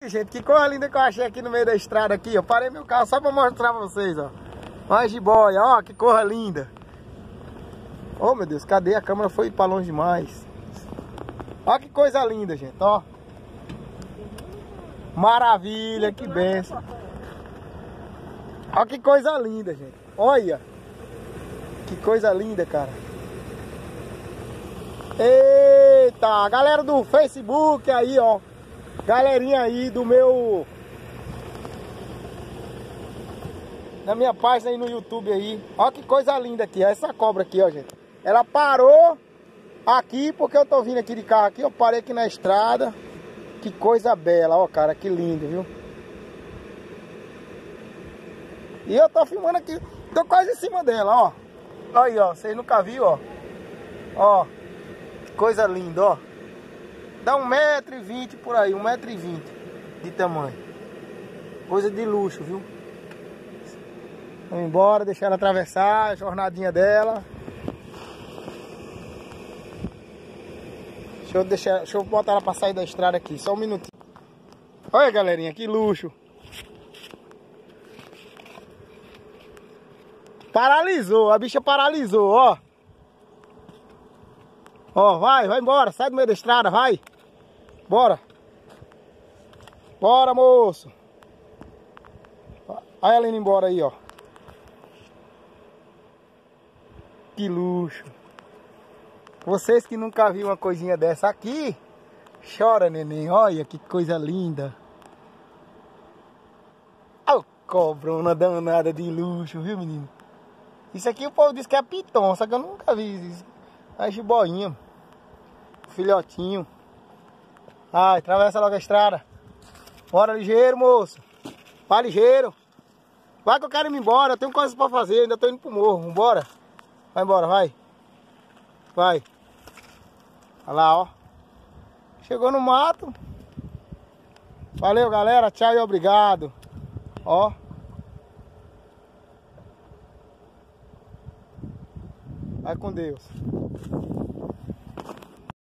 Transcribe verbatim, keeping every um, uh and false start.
Gente, que coisa linda que eu achei aqui no meio da estrada aqui, ó. Parei meu carro só pra mostrar pra vocês, ó. Olha a jiboia, ó, que coisa linda. Oh, meu Deus, cadê? A câmera foi pra longe demais. Olha que coisa linda, gente, ó. Maravilha, que benção. Olha que coisa linda, gente. Olha. Que coisa linda, cara. Eita, galera do Facebook aí, ó. Galerinha aí do meu... Na minha página aí no YouTube aí. Olha que coisa linda aqui, ó. Essa cobra aqui, ó, gente. Ela parou aqui porque eu tô vindo aqui de carro aqui. Eu parei aqui na estrada. Que coisa bela, ó, cara. Que lindo, viu? E eu tô filmando aqui. Tô quase em cima dela, ó. Aí, ó. Vocês nunca viram, ó. Ó. Que coisa linda, ó. Dá um metro e vinte por aí, um metro e vinte de tamanho. Coisa de luxo, viu? Vamos embora, deixar ela atravessar a jornadinha dela. Deixa eu, deixar, deixa eu botar ela pra sair da estrada aqui, só um minutinho. Olha, galerinha, que luxo. Paralisou, a bicha paralisou, ó. Ó, vai, vai embora, sai do meio da estrada, vai. Bora. Bora, moço. Olha ela indo embora aí, ó. Que luxo. Vocês que nunca viram uma coisinha dessa aqui, chora, neném. Olha que coisa linda. Olha, cobrona danada de luxo, viu, menino? Isso aqui o povo diz que é piton, só que eu nunca vi isso. A jiboinha. Filhotinho. Ai, atravessa logo a estrada. Bora ligeiro, moço. Vai ligeiro. Vai que eu quero ir embora. Eu tenho coisas pra fazer. Ainda tô indo pro morro. Vambora. Vai embora, vai. Vai. Olha lá, ó. Chegou no mato. Valeu, galera. Tchau e obrigado. Ó. Vai com Deus.